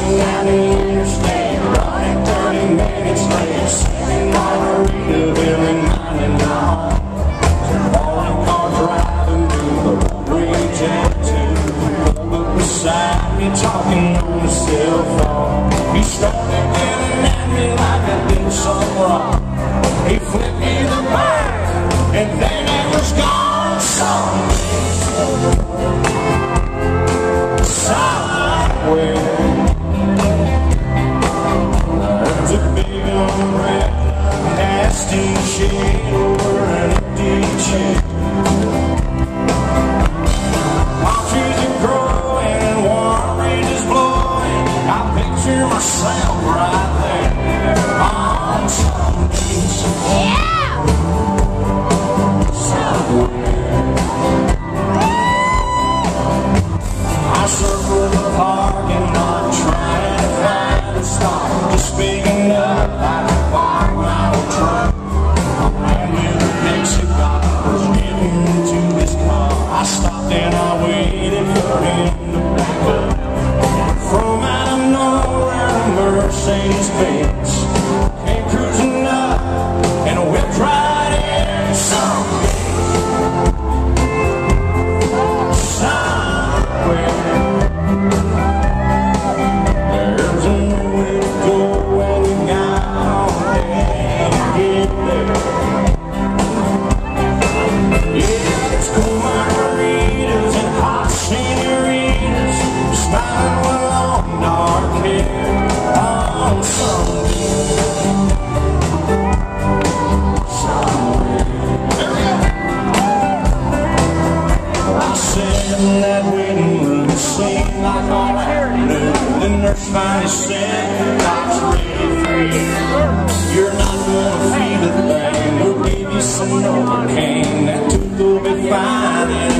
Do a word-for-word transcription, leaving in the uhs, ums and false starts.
driving down the interstate, running thirty minutes late, sipping Margaritaville and minding my home. Foreign car driving through the bridge at two, but beside me talking on the cell phone. He started yelling at me like I did something wrong. He flipped me the bird, and then it was gone. Somewhere, somewhere, there's a big umbrella, nasty shade over an empty chair. Palm trees are growing and warm breezes blowing. I picture myself right there on some beach. Yeah! Somewhere. I circle the parking lot trying to find a stop, just big enough I could park my old truck. And when the next guy was getting into his car, I stopped and I waited for him to back up. From out of nowhere, a Mercedes Benz came cruising up and whipped right in. Someday, somewhere, there's a way to go and you got all day to get there. Yeah, it's cool margaritas and hot senoritas, smiling with long dark hair on Sunday. Somewhere. I sat in that waiting room, seemed like all afternoon. The nurse finally said, "Doc's ready for you. You're not gonna feel a thing. We'll give you some Novocaine. That tooth will be fine."